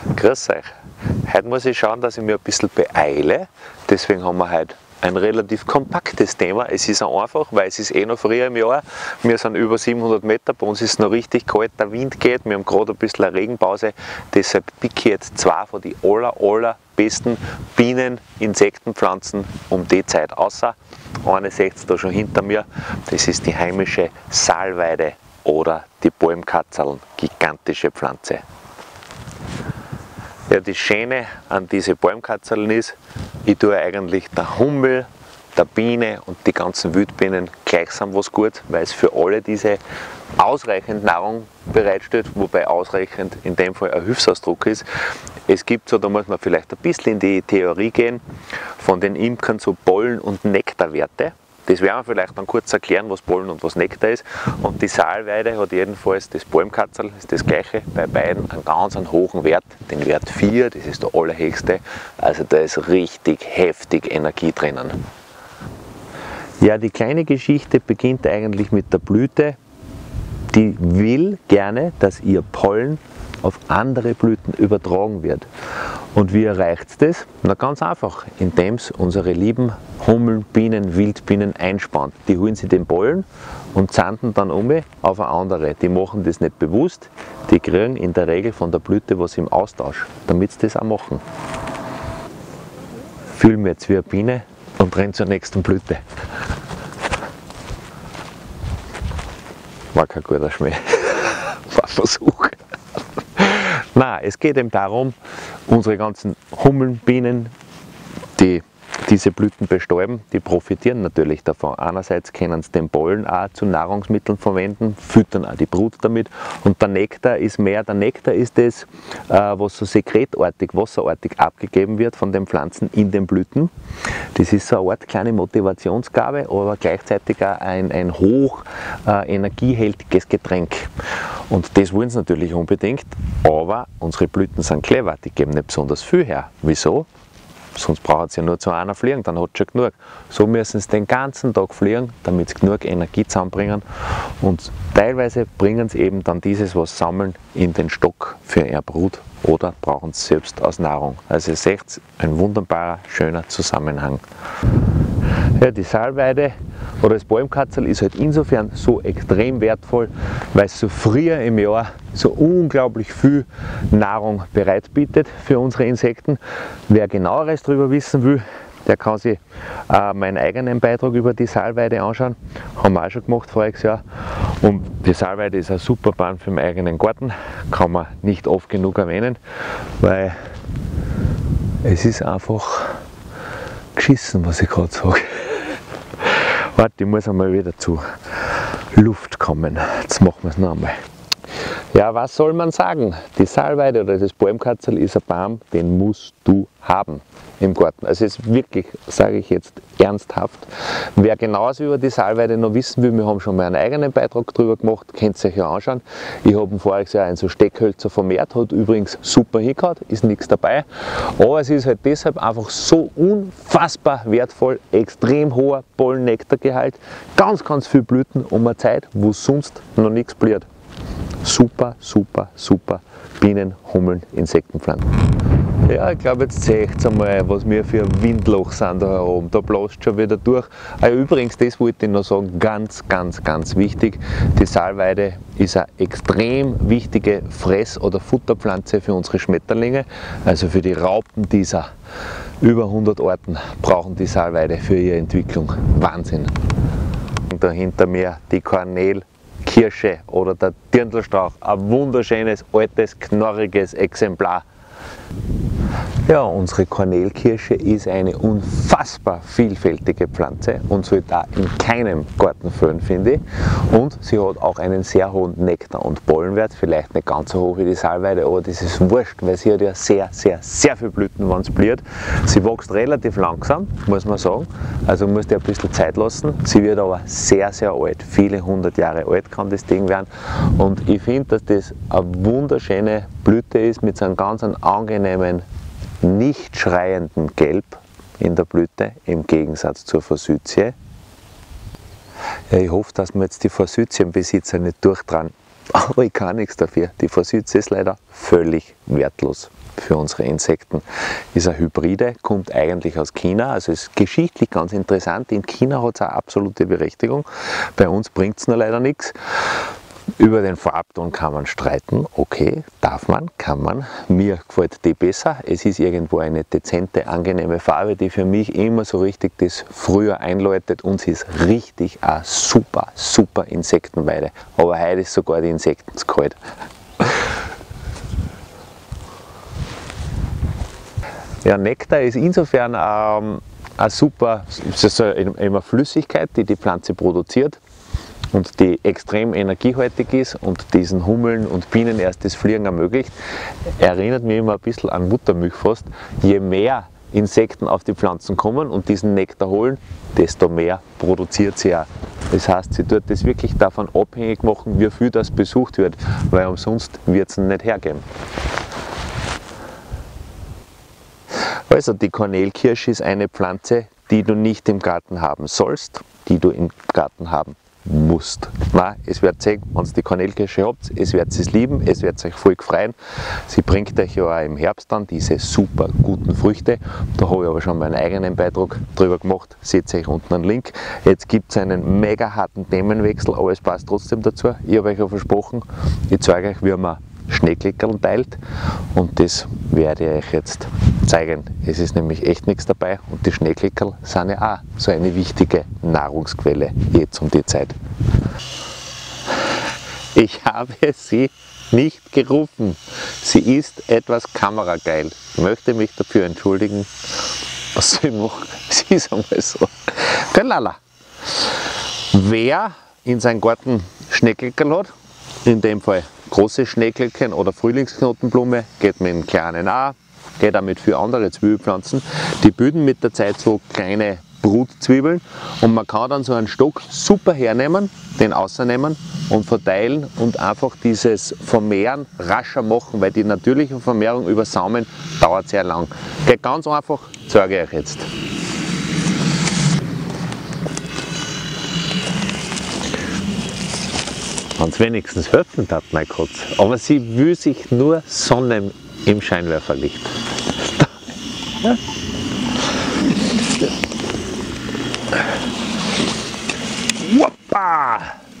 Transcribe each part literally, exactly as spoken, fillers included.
Grüß euch. Heute muss ich schauen, dass ich mich ein bisschen beeile. Deswegen haben wir heute ein relativ kompaktes Thema. Es ist auch einfach, weil es ist eh noch früher im Jahr. Wir sind über siebenhundert Meter, bei uns ist es noch richtig kalt, der Wind geht. Wir haben gerade ein bisschen eine Regenpause. Deshalb picke ich jetzt zwei von den aller, aller besten Bienen, Insektenpflanzen um die Zeit außer. Eine seht ihr da schon hinter mir. Das ist die heimische Salweide oder die Palmkatzeln, gigantische Pflanze. Ja, das Schöne an diesen Palmkatzeln ist, ich tue eigentlich der Hummel, der Biene und die ganzen Wildbienen gleichsam was gut, weil es für alle diese ausreichend Nahrung bereitstellt, wobei ausreichend in dem Fall ein Hilfsausdruck ist. Es gibt so, da muss man vielleicht ein bisschen in die Theorie gehen, von den Imkern so Pollen- und Nektarwerte. Das werden wir vielleicht dann kurz erklären, was Pollen und was Nektar ist. Und die Salweide hat jedenfalls, das Palmkatzel ist das gleiche, bei beiden einen ganz einen hohen Wert, den Wert vier, das ist der allerhöchste. Also da ist richtig heftig Energie drinnen. Ja, die kleine Geschichte beginnt eigentlich mit der Blüte. Die will gerne, dass ihr Pollen auf andere Blüten übertragen wird. Und wie erreicht es das? Na ganz einfach, indem es unsere lieben Hummeln, Bienen, Wildbienen einspannt. Die holen sich den Pollen und sanden dann um auf eine andere. Die machen das nicht bewusst, die kriegen in der Regel von der Blüte was im Austausch, damit sie das auch machen. Fühle mich jetzt wie eine Biene und renne zur nächsten Blüte. War kein guter Schmäh. War ein Versuch. Nein, es geht eben darum, unsere ganzen Hummeln, Bienen, die diese Blüten bestäuben, die profitieren natürlich davon. Einerseits können sie den Pollen auch zu Nahrungsmitteln verwenden, füttern auch die Brut damit. Und der Nektar ist mehr, der Nektar ist das, was so sekretartig, wasserartig abgegeben wird von den Pflanzen in den Blüten. Das ist so eine Art kleine Motivationsgabe, aber gleichzeitig auch ein, ein hoch äh, energiehältiges Getränk. Und das wollen sie natürlich unbedingt, aber unsere Blüten sind clever, die geben nicht besonders viel her. Wieso? Sonst braucht es ja nur zu einer fliegen, dann hat es schon genug. So müssen sie den ganzen Tag fliegen, damit sie genug Energie zusammenbringen. Und teilweise bringen sie eben dann dieses, was sammeln, in den Stock für ihre Brut oder brauchen es selbst als Nahrung. Also ihr seht, ein wunderbarer, schöner Zusammenhang. Ja, die Salweide oder das Palmkatzel ist halt insofern so extrem wertvoll, weil es so früher im Jahr so unglaublich viel Nahrung bereit bietet für unsere Insekten. Wer genaueres darüber wissen will, der kann sich äh, meinen eigenen Beitrag über die Salweide anschauen. Haben wir auch schon gemacht voriges Jahr. Und die Salweide ist ein super Baum für meinen eigenen Garten. Kann man nicht oft genug erwähnen, weil es ist einfach geschissen, was ich gerade sage. Warte, ich muss einmal wieder zu Luft kommen. Jetzt machen wir es noch einmal. Ja, was soll man sagen? Die Salweide oder das Palmkatzel ist ein Baum, den musst du haben im Garten. Also es ist wirklich, sage ich jetzt ernsthaft. Wer genauso über die Salweide noch wissen will, wir haben schon mal einen eigenen Beitrag darüber gemacht, könnt ihr euch ja anschauen. Ich habe voriges Jahr ein so Steckhölzer vermehrt, hat übrigens super hingehauen, ist nichts dabei. Aber es ist halt deshalb einfach so unfassbar wertvoll, extrem hoher Pollennektargehalt, ganz, ganz viel Blüten um eine Zeit, wo sonst noch nichts blüht. Super, super, super Bienen, Hummeln, Insektenpflanzen. Ja, ich glaube, jetzt seht ihr einmal, was wir für ein Windloch sind da oben. Da bläst schon wieder durch. Ah, übrigens, das wollte ich noch sagen, ganz, ganz, ganz wichtig. Die Salweide ist eine extrem wichtige Fress- oder Futterpflanze für unsere Schmetterlinge. Also für die Raupen dieser über hundert Arten brauchen die Salweide für ihre Entwicklung. Wahnsinn. Und da hinter mir die Kornel. Kirsche oder der Dirndlstrauch, ein wunderschönes, altes, knorriges Exemplar. Ja, unsere Kornelkirsche ist eine unfassbar vielfältige Pflanze und sollte auch in keinem Garten fehlen, finde ich. Und sie hat auch einen sehr hohen Nektar- und Pollenwert, vielleicht nicht ganz so hoch wie die Salweide, aber das ist wurscht, weil sie hat ja sehr, sehr, sehr viel Blüten, wenn es blüht. Sie wächst relativ langsam, muss man sagen, also muss ihr ein bisschen Zeit lassen. Sie wird aber sehr, sehr alt, viele hundert Jahre alt kann das Ding werden. Und ich finde, dass das eine wunderschöne Blüte ist mit so einem ganz angenehmen, nicht schreienden Gelb in der Blüte, im Gegensatz zur Forsythie. Ja, ich hoffe, dass wir jetzt die Forsythienbesitzer nicht durchdrehen. aber ich kann nichts dafür. Die Forsythia ist leider völlig wertlos für unsere Insekten. Ist eine Hybride, kommt eigentlich aus China, also ist geschichtlich ganz interessant. In China hat es eine absolute Berechtigung, bei uns bringt es nur leider nichts. Über den Farbton kann man streiten, okay, darf man, kann man. Mir gefällt die besser. Es ist irgendwo eine dezente, angenehme Farbe, die für mich immer so richtig das Frühjahr einläutet, und sie ist richtig eine super, super Insektenweide. Aber heute ist sogar die Insekten zu kalt. Ja, Nektar ist insofern ähm, eine super, es ist eine Flüssigkeit, die die Pflanze produziert und die extrem energiehaltig ist und diesen Hummeln und Bienen erst das Fliegen ermöglicht. Erinnert mich immer ein bisschen an Muttermilch fast. Je mehr Insekten auf die Pflanzen kommen und diesen Nektar holen, desto mehr produziert sie auch. Das heißt, sie tut das wirklich davon abhängig machen, wie viel das besucht wird, weil umsonst wird es nicht hergeben. Also die Kornelkirsche ist eine Pflanze, die du nicht im Garten haben sollst, die du im Garten haben musst. Nein, es wird sehen, wenn ihr die Kornelkirsche habt, es wird es lieben, es wird euch voll freuen. Sie bringt euch ja auch im Herbst dann diese super guten Früchte. Da habe ich aber schon meinen eigenen Beitrag drüber gemacht, seht euch unten einen Link. Jetzt gibt es einen mega harten Themenwechsel, aber es passt trotzdem dazu. Ich habe euch ja versprochen, ich zeige euch, wie man Schneekleckerl teilt, und das werde ich euch jetzt zeigen. Es ist nämlich echt nichts dabei, und die Schneekleckerl sind ja auch so eine wichtige Nahrungsquelle jetzt um die Zeit. Ich habe sie nicht gerufen. Sie ist etwas kamerageil. Ich möchte mich dafür entschuldigen. Was soll ich machen? Sie ist einmal so. Lala. Wer in seinem Garten Schneekleckerl hat, in dem Fall große Schneekleckchen oder Frühlingsknotenblume, geht mit einem kleinen auch, geht auch mit vielen anderen Zwiebelpflanzen. Die bilden mit der Zeit so kleine Brutzwiebeln, und man kann dann so einen Stock super hernehmen, den rausnehmen und verteilen und einfach dieses Vermehren rascher machen, weil die natürliche Vermehrung über Samen dauert sehr lang. Geht ganz einfach, zeige ich euch jetzt. Wenn es wenigstens helfen hat, mein Gott. Aber sie will sich nur sonnen im Scheinwerferlicht. Ja. Woppa!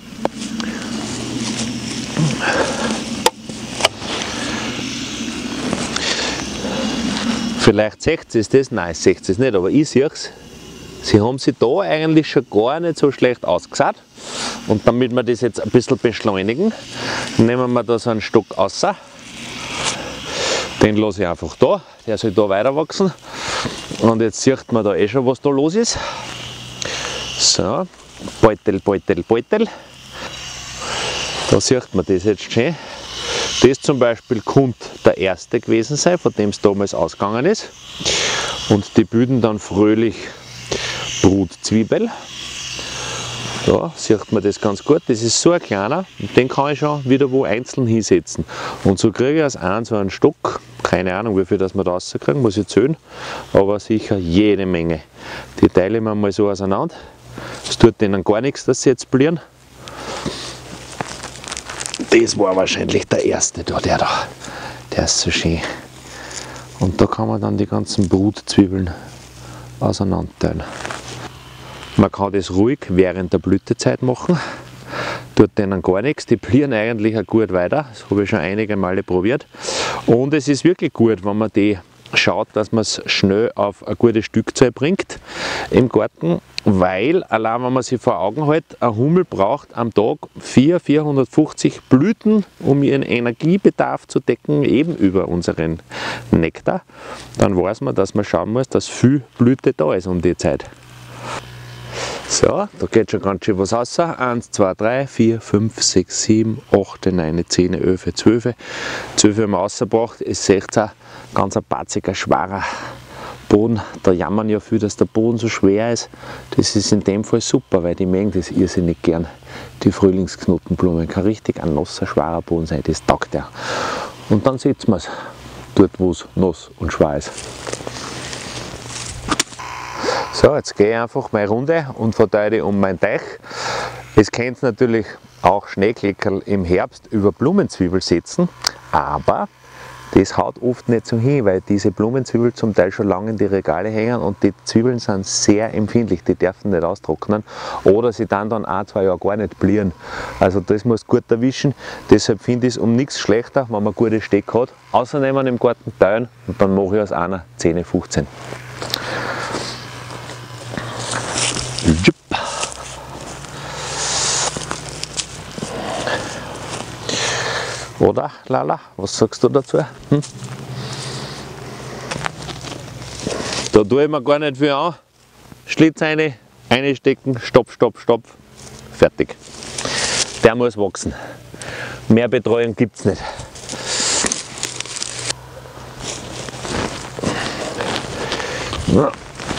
Vielleicht seht ihr das, nein, seht ihr es nicht, aber ich sehe es. Sie haben sich da eigentlich schon gar nicht so schlecht ausgesagt. Und damit wir das jetzt ein bisschen beschleunigen, nehmen wir da so einen Stock raus. Den lasse ich einfach da, der soll da weiter wachsen. Und jetzt sieht man da eh schon, was da los ist. So, Beutel, Beutel, Beutel. Da sieht man das jetzt schön. Das zum Beispiel könnte der erste gewesen sein, von dem es damals ausgegangen ist. Und die bilden dann fröhlich Brutzwiebel. Da sieht man das ganz gut. Das ist so ein kleiner, und den kann ich schon wieder wo einzeln hinsetzen. Und so kriege ich aus einem so einen Stock, keine Ahnung wie viel das wir da rauskriegen, muss ich zählen, aber sicher jede Menge. Die teile ich mir mal so auseinander. Es tut denen gar nichts, dass sie jetzt blieren. Das war wahrscheinlich der erste da, der da. Der ist so schön. Und da kann man dann die ganzen Brutzwiebeln auseinanderteilen. Man kann das ruhig während der Blütezeit machen, tut denen gar nichts, die blieren eigentlich auch gut weiter, das habe ich schon einige Male probiert. Und es ist wirklich gut, wenn man die schaut, dass man es schnell auf eine gute Stückzahl bringt im Garten, weil, allein wenn man sich vor Augen hält, ein Hummel braucht am Tag vierhundert, vierhundertfünfzig Blüten, um ihren Energiebedarf zu decken, eben über unseren Nektar. Dann weiß man, dass man schauen muss, dass viel Blüte da ist um die Zeit. So, da geht schon ganz schön was raus. eins, zwei, drei, vier, fünf, sechs, sieben, acht, neun, zehn, elf, zwölf. zwölf haben wir rausgebracht. Es seht ihr, ganz ein batziger, schwerer Boden. Da jammern ja viel, dass der Boden so schwer ist. Das ist in dem Fall super, weil die mögen das irrsinnig gern. Die Frühlingsknotenblume kann richtig ein nasser, schwerer Boden sein. Das taugt ja. Und dann setzen wir es dort, wo es nass und schwer ist. So, jetzt gehe ich einfach meine Runde und verteile um meinen Teich. Es könnt natürlich auch Schneekleckerl im Herbst über Blumenzwiebel setzen, aber das haut oft nicht so hin, weil diese Blumenzwiebel zum Teil schon lange in die Regale hängen und die Zwiebeln sind sehr empfindlich, die dürfen nicht austrocknen oder sie dann dann ein, zwei Jahre gar nicht blieren. Also das muss gut erwischen, deshalb finde ich es um nichts schlechter, wenn man gute Steck hat, außernehmen im Garten teilen und dann mache ich aus einer zehn, fünfzehn. Jupp. Oder, Lala, was sagst du dazu? Hm? Da tue ich mir gar nicht viel an. Schlitz rein, einstecken, stopp, stopp, stopp, fertig. Der muss wachsen. Mehr Betreuung gibt es nicht. Ja.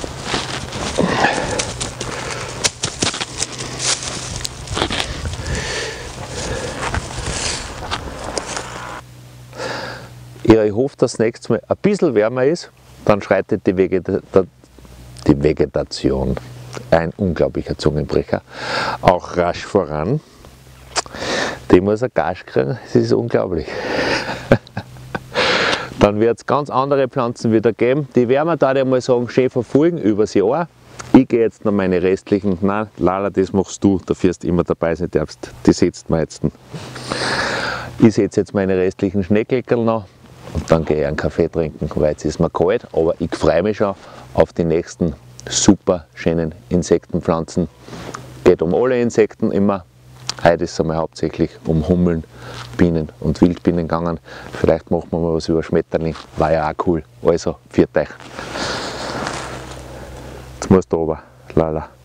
Ich hoffe, dass das nächste Mal ein bisschen wärmer ist, dann schreitet die, Vegeta die Vegetation, ein unglaublicher Zungenbrecher, auch rasch voran. Die muss ein Gas kriegen, das ist unglaublich. Dann wird es ganz andere Pflanzen wieder geben, die werden wir da mal sagen, schön verfolgen übers Jahr. Ich gehe jetzt noch meine restlichen, nein, Lala, das machst du, da wirst du immer dabei sein darfst, die setzt man jetzt. Ich setze jetzt meine restlichen Schneekleckerl noch. Und dann gehe ich einen Kaffee trinken, weil jetzt ist mir kalt, aber ich freue mich schon auf die nächsten super schönen Insektenpflanzen. Geht um alle Insekten immer. Heute ist es einmal hauptsächlich um Hummeln, Bienen und Wildbienen gegangen. Vielleicht machen wir mal was über Schmetterling, war ja auch cool. Also, viert euch. Jetzt musst du runter, Lala.